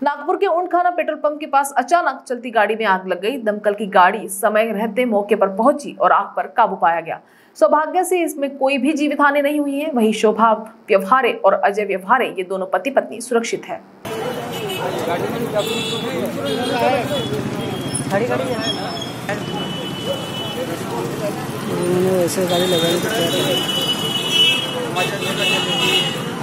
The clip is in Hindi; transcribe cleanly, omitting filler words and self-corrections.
नागपुर के ऊंटखाना पेट्रोल पंप के पास अचानक चलती गाड़ी में आग लग गई। दमकल की गाड़ी समय रहते मौके पर पहुंची और आग पर काबू पाया गया। सौभाग्य से इसमें कोई भी जीवित हानि नहीं हुई है। वहीं शोभा व्यवहारे और अजय व्यवहारे ये दोनों पति पत्नी सुरक्षित है। ऐसे गाड़ी लगाई